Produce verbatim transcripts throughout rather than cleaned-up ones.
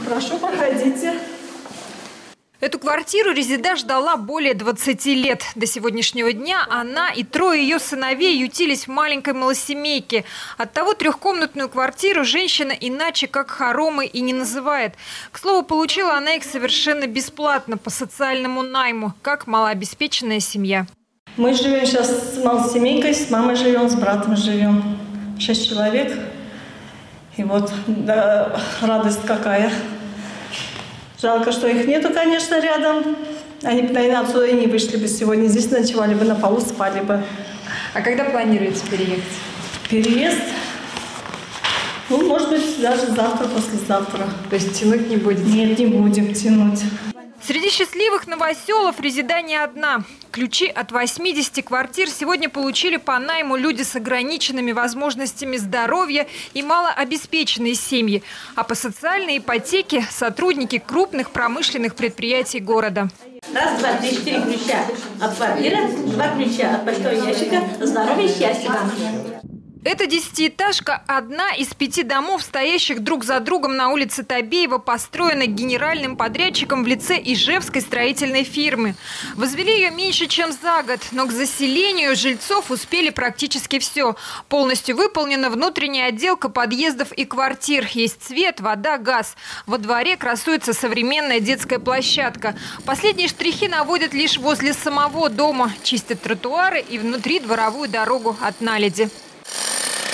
Прошу, проходите. Эту квартиру Резеда ждала более двадцати лет. До сегодняшнего дня она и трое ее сыновей ютились в маленькой малосемейке. Оттого трехкомнатную квартиру женщина иначе как хоромы и не называет. К слову, получила она их совершенно бесплатно, по социальному найму, как малообеспеченная семья. Мы живем сейчас с малосемейкой, с мамой живем, с братом живем. Шесть человек. И вот, да, радость какая. Жалко, что их нету, конечно, рядом. Они, наверное, отсюда и не вышли бы сегодня. Здесь ночевали бы, на полу спали бы. А когда планируете переехать? Переезд? Ну, может быть, даже завтра, послезавтра. То есть тянуть не будете? Нет, не будем тянуть. Среди счастливых новоселов Резеда не одна. Ключи от восьмидесяти квартир сегодня получили по найму люди с ограниченными возможностями здоровья и малообеспеченные семьи. А по социальной ипотеке – сотрудники крупных промышленных предприятий города. Раз, два, три, четыре ключа от квартиры, два ключа от почтового ящика. Здоровья и счастья вам. Эта десятиэтажка – одна из пяти домов, стоящих друг за другом на улице Табеева, построена генеральным подрядчиком в лице Ижевской строительной фирмы. Возвели ее меньше, чем за год, но к заселению жильцов успели практически все. Полностью выполнена внутренняя отделка подъездов и квартир. Есть свет, вода, газ. Во дворе красуется современная детская площадка. Последние штрихи наводят лишь возле самого дома. Чистят тротуары и внутри дворовую дорогу от наледи.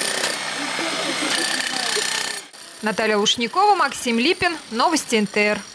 Наталья Лушникова, Максим Липин. Новости эн тэ эр.